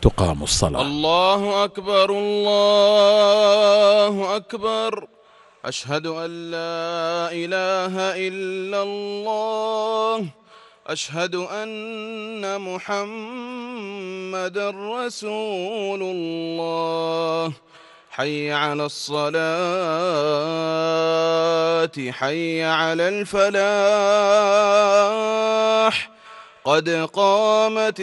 تقام الصلاة. الله أكبر الله أكبر. أشهد أن لا إله إلا الله. أشهد أن محمدا رسول الله. حي على الصلاة حي على الفلاح. قد قامت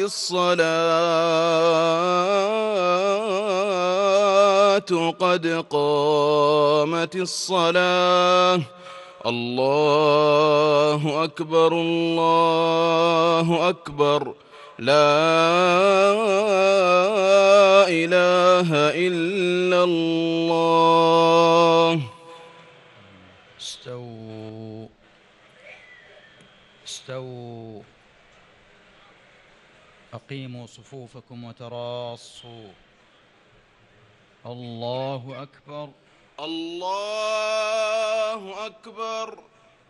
الصلاة قد قامت الصلاة. الله أكبر الله أكبر. لا إله إلا الله. استووا استووا. أقيموا صفوفكم وتراصوا. الله أكبر الله أكبر.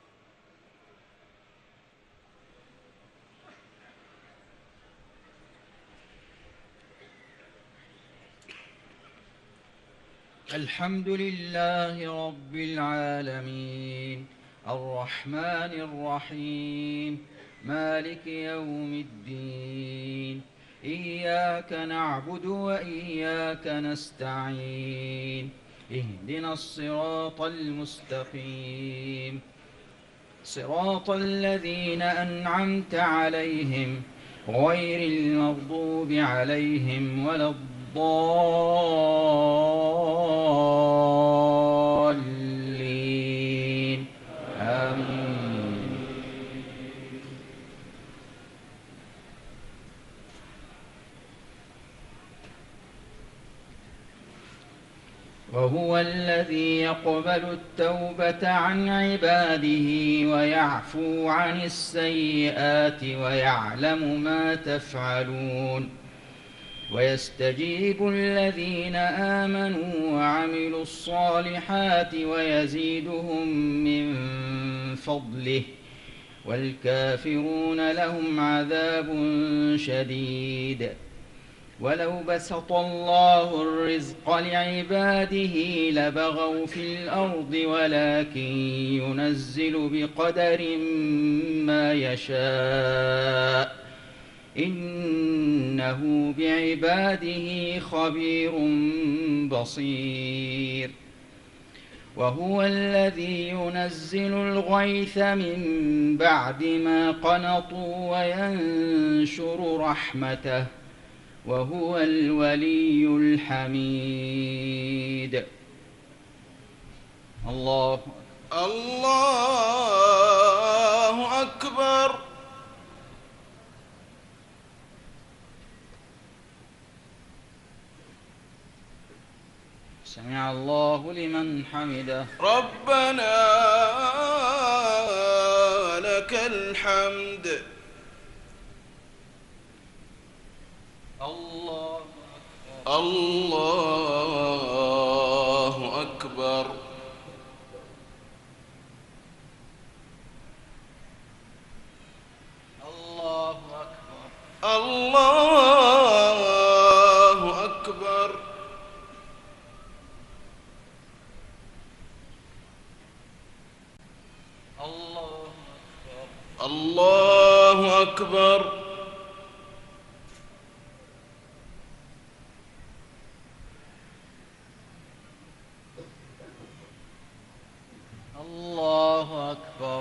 الحمد لله رب العالمين الرحمن الرحيم مالك يوم الدين. إياك نعبد وإياك نستعين. اهدنا الصراط المستقيم صراط الذين أنعمت عليهم غير المغضوب عليهم ولا الضالين. آمين. وهو الذي يقبل التوبة عن عباده ويعفو عن السيئات ويعلم ما تفعلون. ويستجيب الذين آمنوا وعملوا الصالحات ويزيدهم من فضله. والكافرون لهم عذاب شديد. ولو بسط الله الرزق لعباده لبغوا في الأرض ولكن ينزل بقدر ما يشاء إنه بعباده خبير بصير. وهو الذي ينزل الغيث من بعد ما قنطوا وينشر رحمته وهو الولي الحميد. الله الله أكبر. سمع الله لمن حمده. ربنا لك الحمد. الله الله أكبر. الله أكبر. الله أكبر. الله أكبر. الله أكبر. الله أكبر.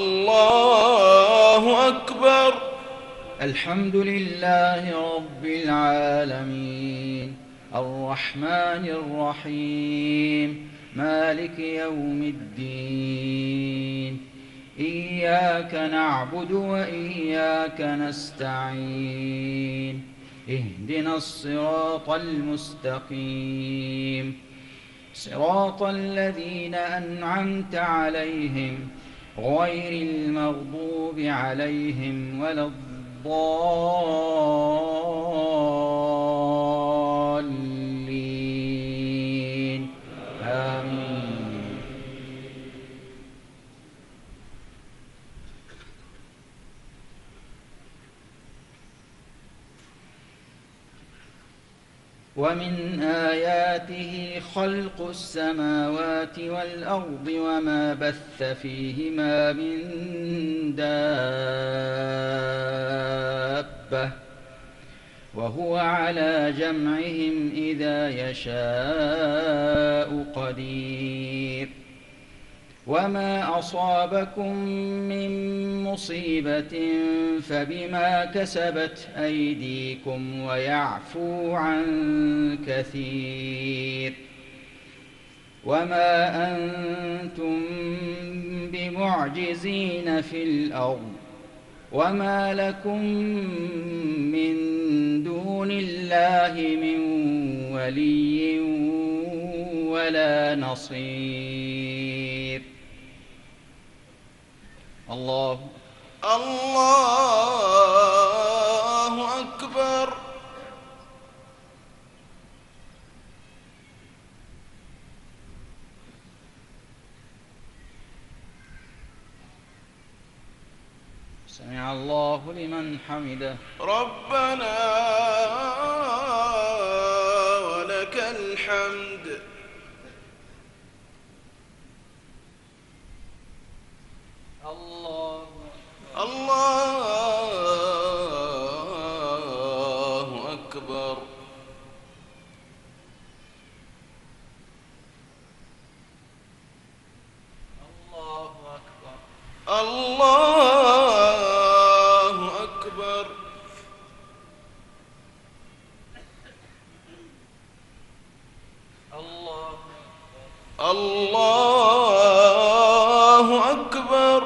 الله أكبر. الحمد لله رب العالمين الرحمن الرحيم مالك يوم الدين. إياك نعبد وإياك نستعين. اهدنا الصراط المستقيم صراط الذين أنعمت عليهم غير المغضوب عليهم ولا الضالين. آمين. ومن آياته خلق السماوات والأرض وما بث فيهما من دابة وهو على جمعهم إذا يشاء قدير وما أصابكم من مصيبة فبما كسبت أيديكم ويعفو عن كثير وما أنتم بمعجزين في الأرض وما لكم من دون الله من ولي ولا نصير. الله أكبر. سمع الله لمن حمده. ربنا ولك الحمد. الله أكبر. الله أكبر. الله أكبر. الله أكبر.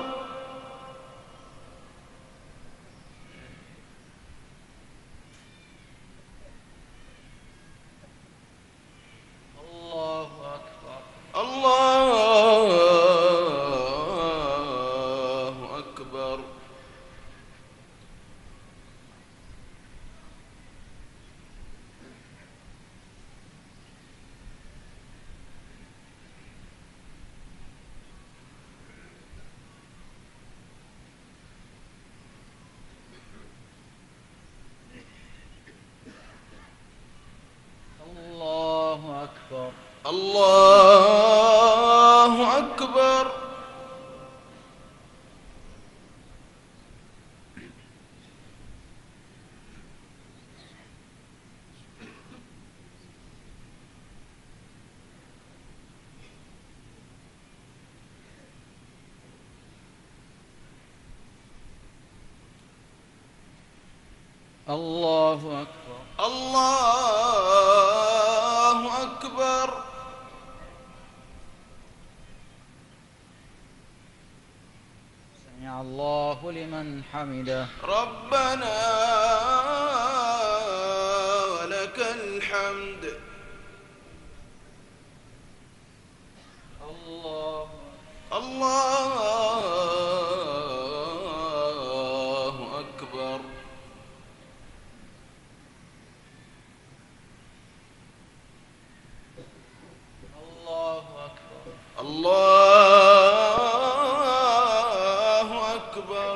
الله أكبر. الله أكبر. الله أكبر. الله أكبر. الله أكبر. سمع الله لمن حمده. ربنا ولك الحمد. الله أكبر. الله أكبر. الله أكبر.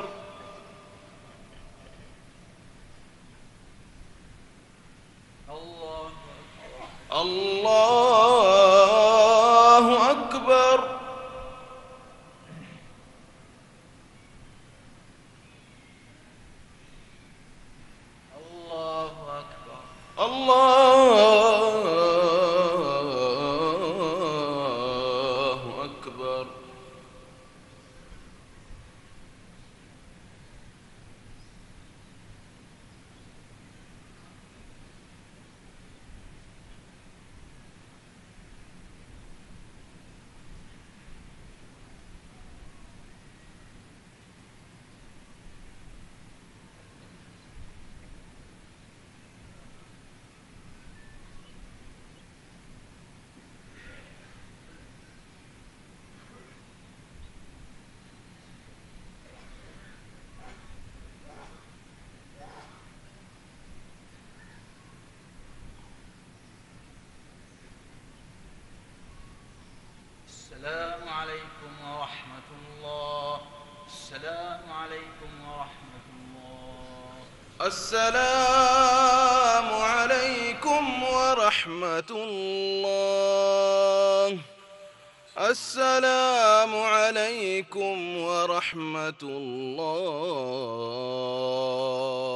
الله أكبر. الله أكبر. السلام عليكم ورحمة الله. السلام عليكم ورحمة الله. السلام عليكم ورحمة ورحمة الله. السلام عليكم ورحمة الله.